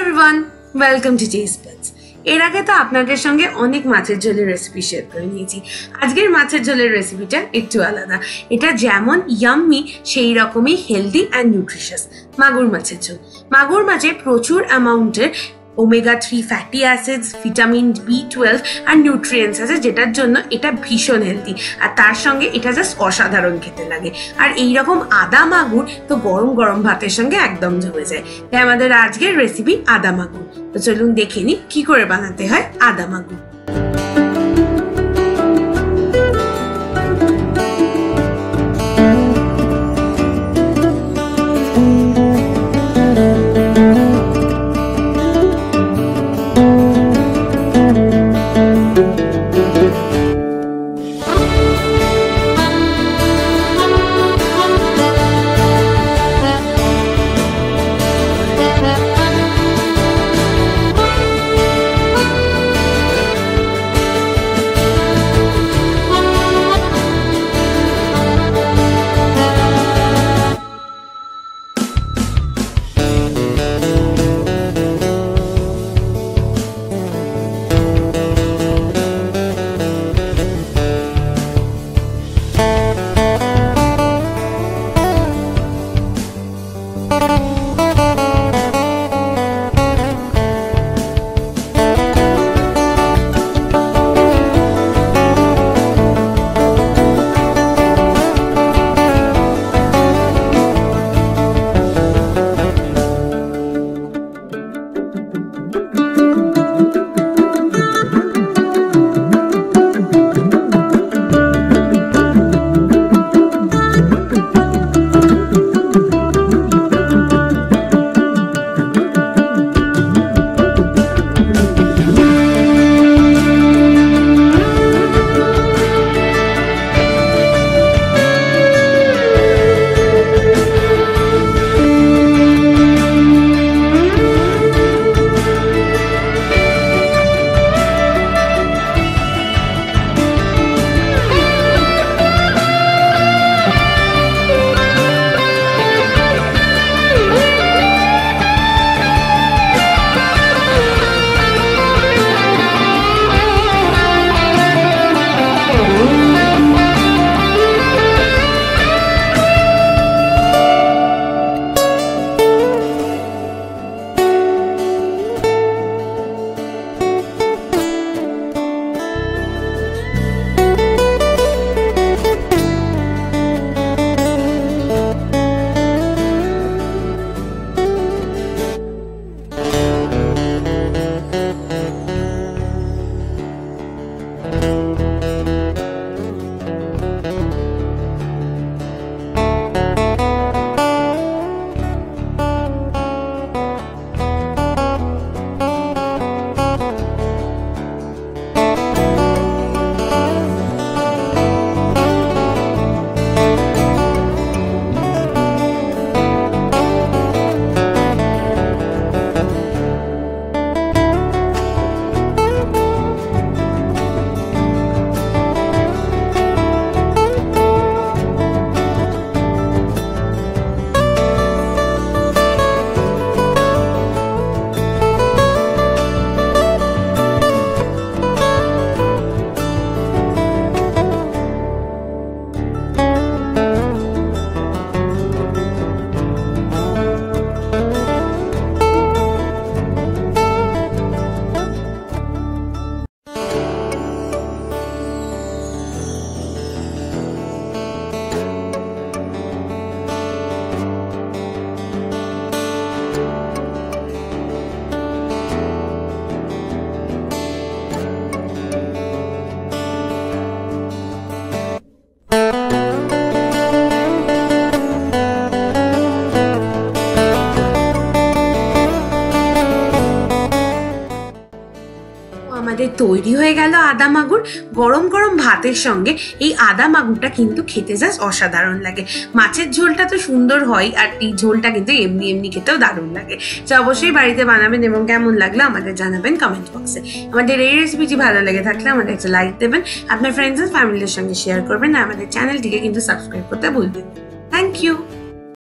everyone, welcome to Taste Buds. এর আগে তো আপনাদের সঙ্গে অনেক মাছের ঝোলের রেসিপি শেয়ার করে নিয়েছি। আজকের মাছের ঝোলের রেসিপিটা একটু আলাদা। এটা যেমন ইয়াম্মি সেই রকমই হেলদি অ্যান্ড নিউট্রিশাস। মাগুর মাছের ঝোল। মাগুর মাছে প্রচুর অ্যামাউন্টের omega-3 fatty acids, vitamin B12 আর নিউট্রিয়েন্টস আছে, যেটার জন্য এটা ভীষণ হেলদি। আর তার সঙ্গে এটা জাস্ট অসাধারণ খেতে লাগে। আর এইরকম আদা মাগুর তো গরম গরম ভাতের সঙ্গে একদম জমে যায়। তাই আমাদের আজকের রেসিপি আদা মাগুর। তো চলুন দেখে নিই কি করে বানাতে হয় আদা মাগুর। আমাদের তৈরি হয়ে গেল আদা মাগুর। গরম গরম ভাতের সঙ্গে এই আদা মাগুরটা কিন্তু খেতে জাস্ট অসাধারণ লাগে। মাছের ঝোলটা তো সুন্দর হয়, আর এই ঝোলটা কিন্তু এমনি এমনি খেতেও দারুণ লাগে। তো অবশ্যই বাড়িতে বানাবেন এবং কেমন লাগলো আমাদের জানাবেন কমেন্ট বক্সে। আমাদের এই রেসিপিটি ভালো লেগে থাকলে আমাদের একটা লাইক দেবেন, আপনার ফ্রেন্ডস এন্ড ফ্যামিলির সঙ্গে শেয়ার করবেন, আর আমাদের চ্যানেলটিকে কিন্তু সাবস্ক্রাইব করতে ভুলবেন না। Thank you.